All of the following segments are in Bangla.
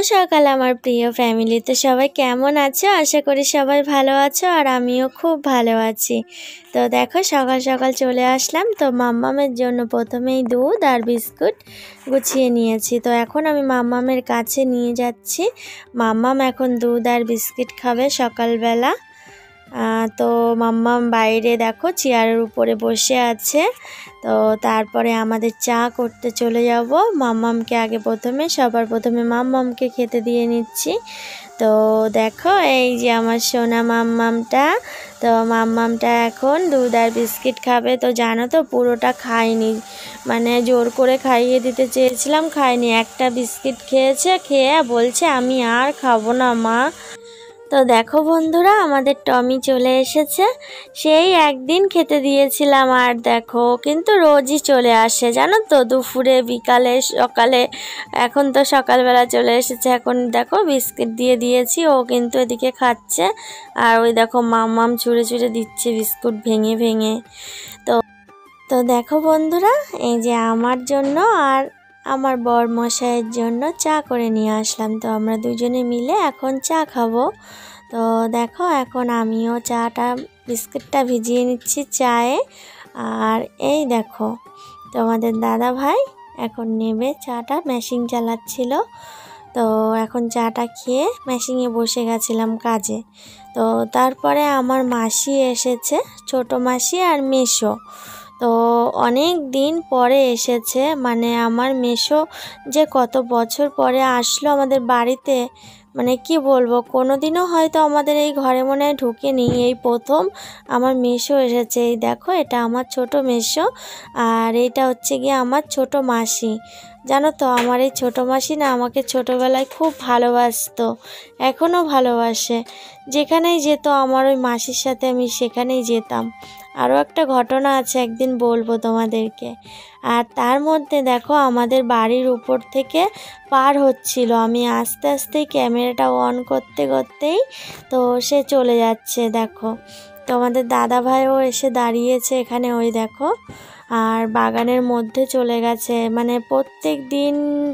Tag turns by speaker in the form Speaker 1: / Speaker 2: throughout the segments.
Speaker 1: সকাল আমার প্রিয় ফ্যামিলিতে সবাই কেমন আছো? আশা করি সবাই ভালো আছো আর আমিও খুব ভালো আছি। তো দেখো সকাল সকাল চলে আসলাম। তো মাম্মামের জন্য প্রথমেই দুধ আর বিস্কুট গুছিয়ে নিয়েছি। তো এখন আমি মাম্মামের কাছে নিয়ে যাচ্ছি। মাম্মাম এখন দুধ আর বিস্কিট খাবে সকালবেলা। তো মাম্মাম বাইরে দেখো চেয়ারের উপরে বসে আছে। তো তারপরে আমাদের চা করতে চলে যাব। মাম্মামকে আগে সবার প্রথমে মাম্মামকে খেতে দিয়ে নিচ্ছি। তো দেখো এই যে আমার সোনা মাম্মামটা। তো মাম্মামটা এখন দুধ আর বিস্কিট খাবে। তো জানো তো পুরোটা খায়নি, মানে জোর করে খাইয়ে দিতে চেয়েছিলাম, খায়নি। একটা বিস্কিট খেয়েছে, খেয়ে বলছে আমি আর খাবো না মা। তো দেখো বন্ধুরা আমাদের টমি চলে এসেছে। সেই একদিন খেতে দিয়েছিলাম আর দেখো কিন্তু রোজই চলে আসে জানো তো, দুপুরে বিকালে সকালে। এখন তো সকালবেলা চলে এসেছে। এখন দেখো বিস্কিট দিয়ে দিয়েছি, ও কিন্তু এদিকে খাচ্ছে। আর ওই দেখো মাম্মাম ছুঁড়ে ছুঁড়ে দিচ্ছে বিস্কুট ভেঙে ভেঙে। তো তো দেখো বন্ধুরা এই যে আমার জন্য আর আমার বর মশাইয়ের জন্য চা করে নিয়ে আসলাম। তো আমরা দুজনে মিলে এখন চা খাবো। তো দেখো এখন আমিও চাটা বিস্কুটটা ভিজিয়ে নিচ্ছি চায়ে। আর এই দেখো তোমাদের দাদা ভাই এখন নেবে চাটা, মেশিন চালাচ্ছিল। তো এখন চাটা খেয়ে মেশিনে বসে গেছিলাম কাজে। তো তারপরে আমার মাসি এসেছে, ছোট মাসি আর মেসো। তো অনেক দিন পরে এসেছে, মানে আমার মেসো যে কত বছর পরে আসলো আমাদের বাড়িতে, মানে কি বলবো, কোনোদিনও হয়তো আমাদের এই ঘরে মনে হয় ঢুকেনি, এই প্রথম আমার মেসো এসেছে। এই দেখো এটা আমার ছোট মেসো আর এইটা হচ্ছে গিয়ে আমার ছোট মাসি। জানো তো আমার এই ছোটো মাসি না আমাকে ছোটোবেলায় খুব ভালোবাসতো, এখনও ভালোবাসে। যেখানেই যেত আমার ওই মাসির সাথে আমি সেখানেই যেতাম। আরও একটা ঘটনা আছে, একদিন বলবো তোমাদেরকে। আর তার মধ্যে দেখো আমাদের বাড়ির উপর থেকে পার হচ্ছিল, আমি আস্তে আস্তে ক্যামেরাটা অন করতে করতেই তো সে চলে যাচ্ছে। দেখো তোমাদের দাদা ভাইও এসে দাঁড়িয়েছে এখানে, ওই দেখো। আর বাগানের মধ্যে চলে গেছে, মানে প্রত্যেক দিন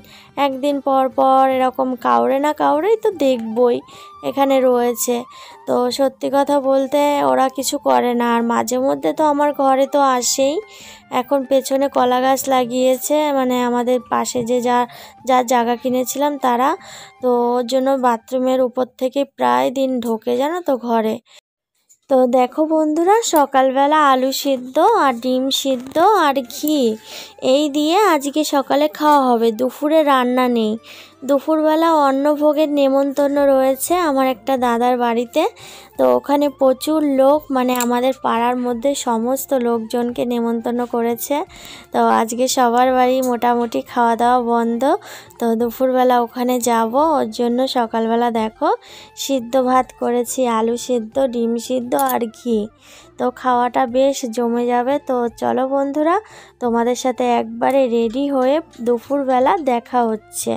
Speaker 1: একদিন পর পর এরকম কাউরে না কাউরেই তো দেখবই এখানে রয়েছে। তো সত্যি কথা বলতে ওরা কিছু করে না। আর মাঝে মধ্যে তো আমার ঘরে তো আসেই। এখন পেছনে কলা গাছ লাগিয়েছে, মানে আমাদের পাশে যে যার জায়গা কিনেছিলাম তারা। তো ওর জন্য বাথরুমের উপর থেকে প্রায় দিন ঢোকে জানো তো ঘরে। তো দেখো বন্ধুরা সকালবেলা আলু সিদ্ধ আর ডিম সিদ্ধ আর ঘি এই দিয়ে আজকে সকালে খাওয়া হবে। দুপুরে রান্না নেই, দুপুরবেলা অন্নভোগের নেমন্তন্ন রয়েছে আমার একটা দাদার বাড়িতে। তো ওখানে প্রচুর লোক, মানে আমাদের পাড়ার মধ্যে সমস্ত লোকজনকে নেমন্তন্ন করেছে। তো আজকে সবার বাড়ি মোটামুটি খাওয়া দাওয়া বন্ধ। তো দুপুরবেলা ওখানে যাব, ওর জন্য সকালবেলা দেখো সিদ্ধ ভাত করেছি, আলু সিদ্ধ, ডিম সিদ্ধ আর ঘি। তো খাওয়াটা বেশ জমে যাবে। তো চলো বন্ধুরা তোমাদের সাথে একবারে রেডি হয়ে দুপুরবেলা দেখা হচ্ছে।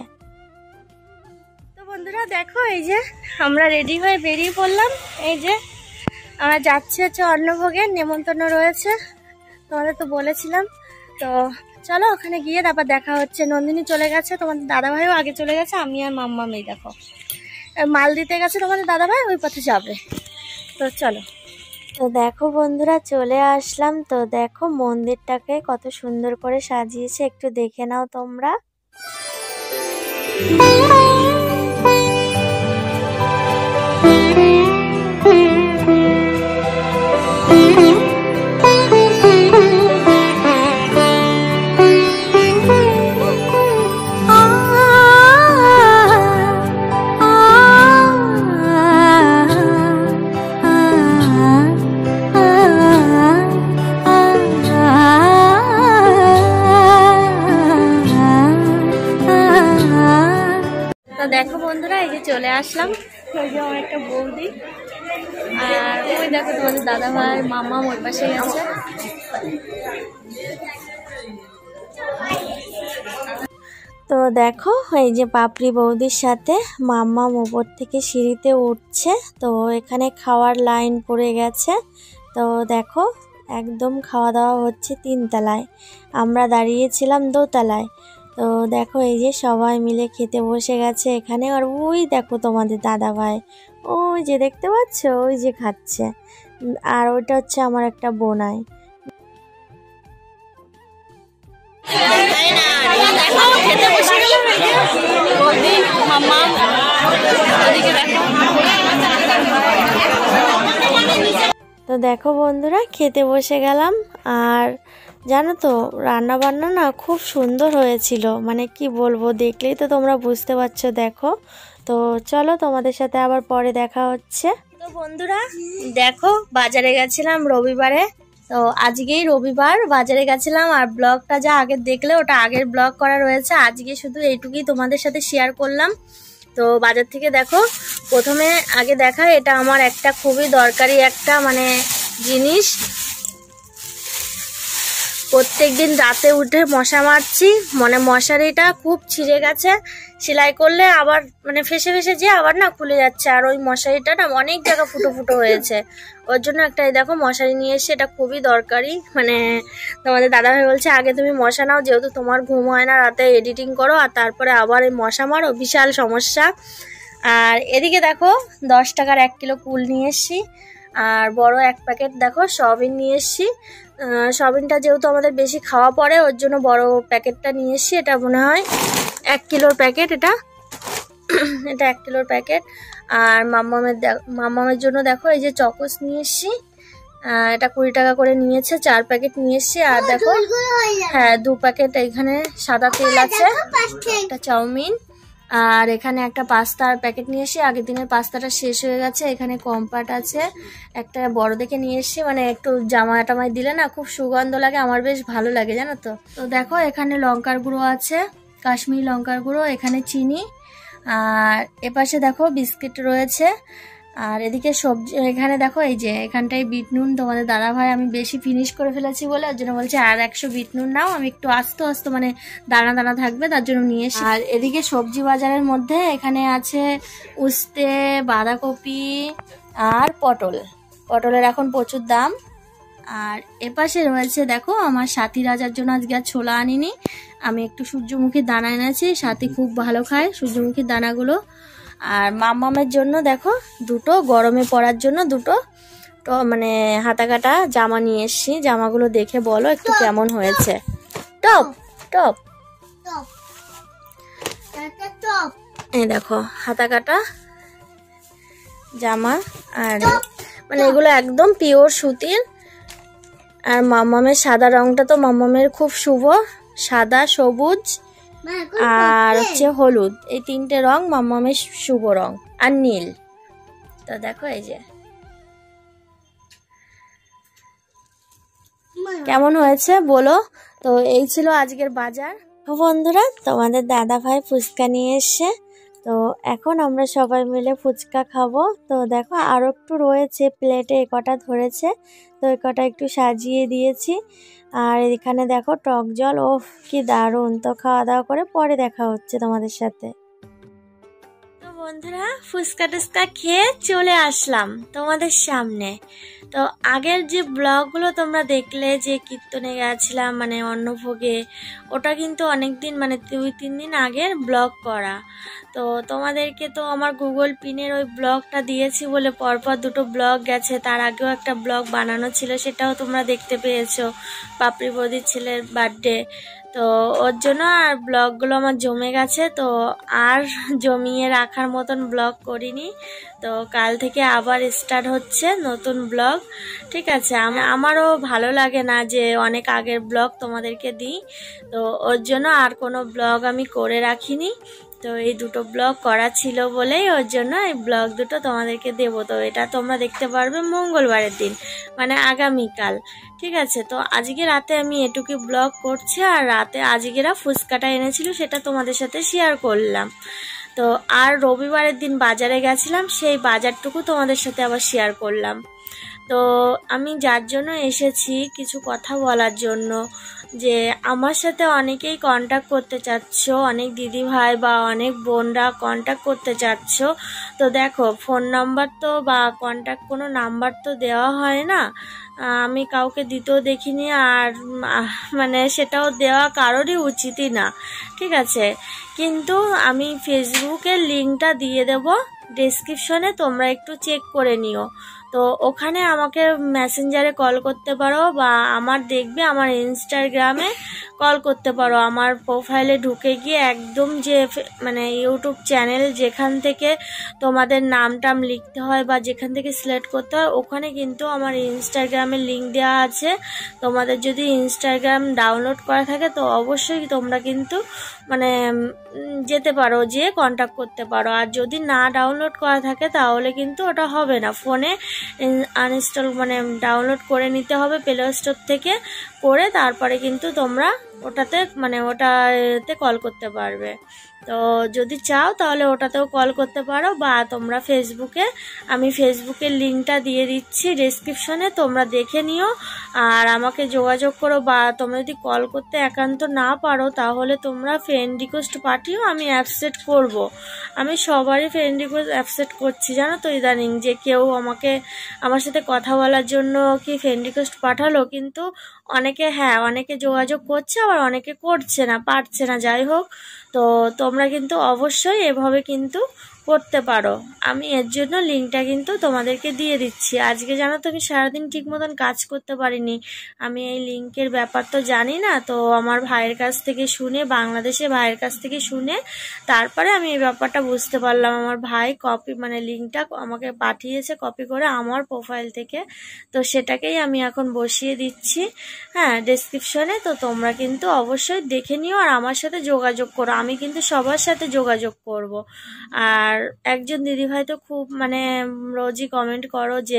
Speaker 1: তো বন্ধুরা দেখো এই যে আমরা রেডি হয়ে বেরিয়ে পড়লাম। এই যে আমরা যাচ্ছি হচ্ছে অন্নভোগের নেমন্তন্ন রয়েছে, তোমাদের তো বলেছিলাম। তো চলো ওখানে গিয়ে তারপর দেখা হচ্ছে। নন্দিনী চলে গেছে, তোমাদের দাদাভাইও আগে চলে গেছে, আমি আর মাম্মাম এই দেখো মাল দিতে গেছে তোমাদের দাদাভাই, ওই পথে যাবে। তো চলো। তো দেখো বন্ধুরা চলে আসলাম। তো দেখো মন্দিরটাকে কত সুন্দর করে সাজিয়েছে, একটু দেখে নাও তোমরা। দেখো বন্ধুরা এই যে চলে আসলাম, ওই যে আমার একটা বৌদি আর ওই দেখো তোমাদের দাদা ভাই মামা ওই পাশে গেছে। তো দেখো এই যে পাপড়ি বৌদির সাথে মাম্মা ওপর থেকে সিঁড়িতে উঠছে। তো এখানে খাওয়ার লাইন পড়ে গেছে। তো দেখো একদম খাওয়া দাওয়া হচ্ছে 3 তলায়, আমরা দাঁড়িয়েছিলাম 2 তলায়। তো দেখো এই যে সবাই মিলে খেতে বসে গেছে এখানে। আর ওই দেখো তোমাদের দাদা ভাই, ওই যে দেখতে পাচ্ছ, ওই যে খাচ্ছে। আর ওইটা হচ্ছে আমার একটা বোনাই। তো দেখো বন্ধুরা, খেতে বসে গেলাম। আর জানো তো রান্না বান্না না খুব সুন্দর হয়েছিল, মানে কি বলবো, দেখলেই তো তোমরা বুঝতে পারছো। দেখো তো চলো তোমাদের সাথে আবার পরে দেখা হচ্ছে। তো বন্ধুরা দেখো, বাজারে গেছিলাম রবিবারে। তো আজকেই রবিবার, বাজারে গেছিলাম। আর ব্লগটা যা আগের দেখলে ওটা আগের ব্লগ করা রয়েছে, আজকে শুধু এইটুকুই তোমাদের সাথে শেয়ার করলাম। তো বাজার থেকে দেখো, প্রথমে আগে দেখা, এটা আমার একটা খুবই দরকারি একটা মানে জিনিস। প্রত্যেকদিন রাতে উঠে মশা মারছি, মানে মশারিটা খুব ছিঁড়ে গেছে, সেলাই করলে আবার মানে ফেসে ফেসে যে আবার না খুলে যাচ্ছে। আর ওই মশারিটা না অনেক জায়গা ফুটো ফুটো হয়েছে, ওর জন্য একটা দেখো মশারি নিয়ে এসে, এটা খুবই দরকারি। মানে তোমাদের দাদাভাই বলছে আগে তুমি মশা নাও, যেহেতু তোমার ঘুম হয় না, রাতে এডিটিং করো আর তারপরে আবার এই মশা মারো, বিশাল সমস্যা। আর এদিকে দেখো 10 টাকার 1 কিলো কুল নিয়ে এসছি। আর বড় এক প্যাকেট দেখো সয়াবিন নিয়ে এসছি। সয়াবিনটা যেহেতু আমাদের বেশি খাওয়া পড়ে, ওর জন্য বড় প্যাকেটটা নিয়ে এসছি। এটা মনে হয় 1 কিলোর প্যাকেট, এটা এটা 1 কিলোর প্যাকেট। আর মাম্মামের জন্য দেখো এই যে চকোস নিয়ে এসছি। এটা 20 টাকা করে নিয়েছে, 4 প্যাকেট নিয়ে এসছি। আর দেখো হ্যাঁ 2 প্যাকেট এখানে সাদা তেল আছে, একটা চাউমিন। আর এখানে একটা পাস্তার প্যাকেট নিয়ে এসে, আগের দিনের পাস্তাটা শেষ হয়ে গেছে। এখানে কম্পার্ট আছে, একটা বড় দেখে নিয়ে এসে, মানে একটু জামা টামায় দিলে না খুব সুগন্ধ লাগে, আমার বেশ ভালো লাগে জানো তো। তো দেখো এখানে লঙ্কার গুঁড়ো আছে, কাশ্মীরি লঙ্কার গুঁড়ো, এখানে চিনি। আর এপাশে দেখো বিস্কিট রয়েছে। আর এদিকে সবজি, এখানে দেখো এই যে এখানটায় বিট নুন, তোমাদের দাদা ভাই আমি বেশি ফিনিশ করে ফেলেছি বলে ওর জন্য বলছে আর 100 বিট নুন নাও, আমি একটু আস্তে আস্তে মানে দানা দানা থাকবে তার জন্য নিয়ে এসে। আর এদিকে সবজি বাজারের মধ্যে এখানে আছে উস্তে, বাঁধাকপি আর পটলের এখন প্রচুর দাম। আর এপাশে রয়েছে দেখো আমার সাথী রাজার জন্য আজকে আর ছোলা আনিনি, আমি একটু সূর্যমুখীর দানা এনেছি, সাথী খুব ভালো খায় সূর্যমুখীর দানাগুলো। আর মাম্মামের জন্য দেখো দুটো গরমে পরার জন্য দুটো তো মানে হাতা কাটা জামা নিয়ে এসছি। জামাগুলো দেখে বলো একটু কেমন হয়েছে। টপ টপ এই দেখো হাতা কাটা জামা, আর মানে এগুলো একদম পিওর সুতির। আর মাম্মামের সাদা রংটা তো মাম্মামের খুব শুভ, সাদা, সবুজ আর হচ্ছে হলুদ, এই 3টে রং মাম্মামের শুভ রং, আর নীল। তো দেখো এই যে কেমন হয়েছে বলো। তো এই ছিল আজকের বাজার। তো বন্ধুরা তোমাদের দাদা ভাই ফুচকা নিয়ে এসছে, তো এখন আমরা সবাই মিলে ফুচকা খাবো। তো দেখো আরো একটু রয়েছে প্লেটে, কটা ধরেছে, তো এই কটা একটু সাজিয়ে দিয়েছি। আর এখানে দেখো টক জল, ওফ কি দারুণ। তো খাওয়া দাওয়া করে পরে দেখা হচ্ছে তোমাদের সাথে। তো বন্ধুরা ফুচকা টুচকা খেয়ে চলে আসলাম তোমাদের সামনে। তো আগের যে ব্লগগুলো তোমরা দেখলে যে কীর্তনে গেছিলাম মানে অন্নভোগে, ওটা কিন্তু অনেকদিন মানে 2-3 দিন আগের ব্লগ করা। তো তোমাদেরকে তো আমার গুগল পিনের ওই ব্লগটা দিয়েছি বলে পরপর 2টো ব্লগ গেছে, তার আগেও একটা ব্লগ বানানো ছিল, সেটাও তোমরা দেখতে পেয়েছো, পাপড়ি বৌদির ছেলের বার্থডে। তো ওর জন্য আর ব্লগগুলো আমার জমে গেছে, তো আর জমিয়ে রাখার মতন ব্লগ করিনি। তো কাল থেকে আবার স্টার্ট হচ্ছে নতুন ব্লগ, ঠিক আছে। আমারও ভালো লাগে না যে অনেক আগের ব্লগ তোমাদেরকে দিই, তো ওর জন্য আর কোনো ব্লগ আমি করে রাখিনি। তো এই 2টো ব্লগ করা ছিল বলেই ওর জন্য এই ব্লগ 2টো তোমাদেরকে দেবো। তো এটা তোমরা দেখতে পারবে মঙ্গলবারের দিন, মানে আগামীকাল, ঠিক আছে। তো আজকে রাতে আমি এটুকু ব্লগ করছি, আর রাতে আজকেরা ফুচকাটা এনেছিল সেটা তোমাদের সাথে শেয়ার করলাম। তো আর রবিবারের দিন বাজারে গেছিলাম, সেই বাজারটুকু তোমাদের সাথে আবার শেয়ার করলাম। তো আমি যার জন্য এসেছি কিছু কথা বলার জন্য, যে আমার সাথে অনেকেই কন্ট্যাক্ট করতে চাচ্ছ, অনেক দিদি ভাই বা অনেক বোনরা কন্ট্যাক্ট করতে চাচ্ছ। তো দেখো, ফোন নাম্বার তো বা কন্ট্যাক্ট কোনো নাম্বার তো দেওয়া হয় না, আমি কাউকে দিতেও দেখিনি, আর মানে সেটাও দেওয়া কারোরই উচিতই না, ঠিক আছে। কিন্তু আমি ফেসবুকের লিঙ্কটা দিয়ে দেব ডেসক্রিপশনে, তোমরা একটু চেক করে নিও। তো ওখানে আমাকে মেসেঞ্জারে কল করতে পারো বা আমার দেখবে আমার ইনস্টাগ্রামে কল করতে পারো। আমার প্রোফাইলে ঢুকে গিয়ে একদম যে মানে ইউটিউব চ্যানেল যেখান থেকে তোমাদের নাম টাম লিখতে হয় বা যেখান থেকে সিলেক্ট করতে হয়, ওখানে কিন্তু আমার ইনস্টাগ্রামের লিঙ্ক দেওয়া আছে। তোমাদের যদি ইনস্টাগ্রাম ডাউনলোড করা থাকে তো অবশ্যই তোমরা কিন্তু মানে যেতে পারো, যেয়ে কন্ট্যাক্ট করতে পারো। আর যদি না ডাউনলোড করা থাকে তাহলে কিন্তু ওটা হবে না, ফোনে আনইনস্টল মানে ডাউনলোড করে নিতে হবে প্লে স্টোর থেকে, করে তারপরে কিন্তু তোমরা ওটাতে মানে ওটাতে কল করতে পারবে। তো যদি চাও তাহলে ওটাতেও কল করতে পারো, বা তোমরা ফেসবুকে, আমি ফেসবুকের লিঙ্কটা দিয়ে দিচ্ছি ডেসক্রিপশনে, তোমরা দেখে নিও আর আমাকে যোগাযোগ করো। বা তোমরা যদি কল করতে একান্ত না পারো তাহলে তোমরা ফ্রেন্ড রিকোয়েস্ট পাঠিও, আমি অ্যাকসেপ্ট করব। আমি সবারই ফ্রেন্ড রিকোয়েস্ট অ্যাকসেপ্ট করছি, জানো তো ইদানিং যে কেউ আমার সাথে কথা বলার জন্য কি ফ্রেন্ড রিকোয়েস্ট পাঠালো, কিন্তু অনেকে যোগাযোগ করছে, আবার অনেকে করছে না, পারছে না। যাই হোক, তো তোমরা কিন্তু অবশ্যই এভাবে কিন্তু করতে পারো। আমি এর জন্য লিঙ্কটা কিন্তু তোমাদেরকে দিয়ে দিচ্ছি। আজকে জানো তো আমি সারাদিন ঠিক মতন কাজ করতে পারিনি, আমি এই লিঙ্কের ব্যাপার তো জানি না। তো আমার ভাইয়ের কাছ থেকে শুনে, বাংলাদেশে ভাইয়ের কাছ থেকে শুনে তারপরে আমি এই ব্যাপারটা বুঝতে পারলাম। আমার ভাই কপি মানে লিঙ্কটা আমাকে পাঠিয়েছে কপি করে আমার প্রোফাইল থেকে, তো সেটাকেই আমি এখন বসিয়ে দিচ্ছি হ্যাঁ ডেসক্রিপশনে। তো তোমরা কিন্তু অবশ্যই দেখে নিও আর আমার সাথে যোগাযোগ করো, আমি কিন্তু সবার সাথে যোগাযোগ করব। আর একজন দিদিভাই তো খুব মানে রোজই কমেন্ট করো যে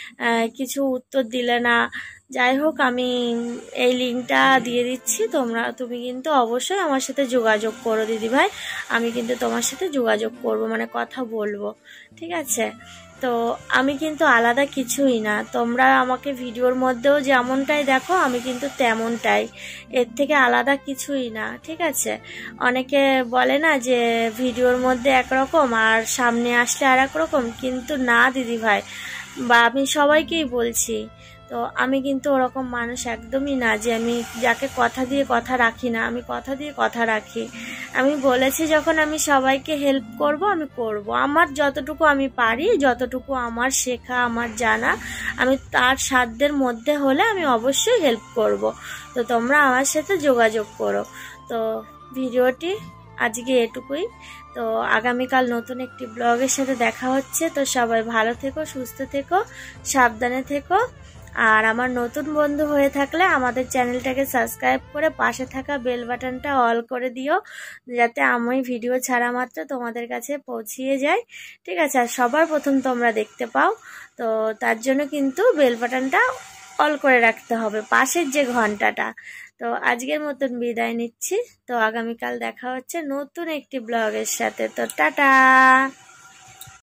Speaker 1: কিছু উত্তর দিলে না। যাই হোক, আমি এই লিঙ্কটা দিয়ে দিচ্ছি, তুমি কিন্তু অবশ্যই আমার সাথে যোগাযোগ করো দিদিভাই, আমি কিন্তু তোমার সাথে যোগাযোগ করব মানে কথা বলবো, ঠিক আছে। তো আমি কিন্তু আলাদা কিছুই না, তোমরা আমাকে ভিডিওর মধ্যেও যেমনটাই দেখো আমি কিন্তু তেমনটাই, এর থেকে আলাদা কিছুই না, ঠিক আছে। অনেকে বলে না যে ভিডিওর মধ্যে একরকম আর সামনে আসলে আর এক রকম, কিন্তু না দিদিভাই, বা আমি সবাইকেই বলছি, তো আমি কিন্তু ওরকম মানুষ একদমই না যে আমি যাকে কথা দিয়ে কথা রাখি না, আমি কথা দিয়ে কথা রাখি। আমি বলেছি যখন আমি সবাইকে হেল্প করব, আমি করব আমার যতটুকু আমি পারি, যতটুকু আমার শেখা আমার জানা, আমি তার সাধ্যের মধ্যে হলে আমি অবশ্যই হেল্প করব। তো তোমরা আমার সাথে যোগাযোগ করো। তো ভিডিওটি আজকে এটুকুই। তো আগামীকাল নতুন একটি ব্লগের সাথে দেখা হচ্ছে। তো সবাই ভালো থেকো, সুস্থ থেকো, সাবধানে থেকো। আর আমার নতুন বন্ধু হয়ে থাকলে আমাদের চ্যানেলটাকে সাবস্ক্রাইব করে পাশে থাকা বেল বাটনটা অল করে দিও, যাতে আমি ভিডিও ছাড়া মাত্র তোমাদের কাছে পৌঁছিয়ে যায়, ঠিক আছে। আর সবার প্রথম তোমরা দেখতে পাও, তো তার জন্য কিন্তু বেল বাটনটা অল করে রাখতে হবে, পাশের যে ঘন্টাটা। তো আজকের মতন বিদায় নিচ্ছি। তো আগামীকাল দেখা হচ্ছে নতুন একটি ব্লগের সাথে। তো টাটা।